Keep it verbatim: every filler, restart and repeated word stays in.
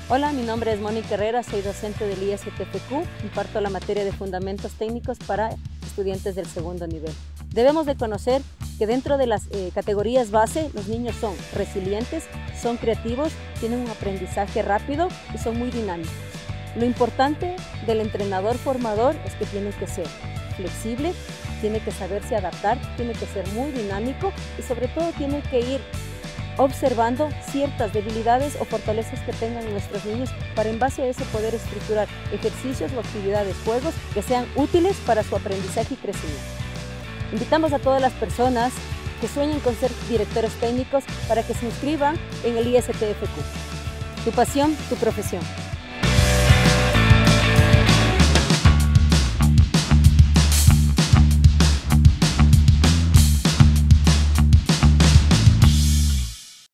Hola, mi nombre es Mónica Herrera, soy docente del I S T F Q, imparto la materia de Fundamentos Técnicos para estudiantes del segundo nivel. Debemos de conocer que dentro de las eh, categorías base, los niños son resilientes, son creativos, tienen un aprendizaje rápido y son muy dinámicos. Lo importante del entrenador formador es que tiene que ser flexible, tiene que saberse adaptar, tiene que ser muy dinámico y sobre todo tiene que ir observando ciertas debilidades o fortalezas que tengan nuestros niños para en base a eso poder estructurar ejercicios o actividades, juegos que sean útiles para su aprendizaje y crecimiento. Invitamos a todas las personas que sueñen con ser directores técnicos para que se inscriban en el I S T F Q. Tu pasión, tu profesión.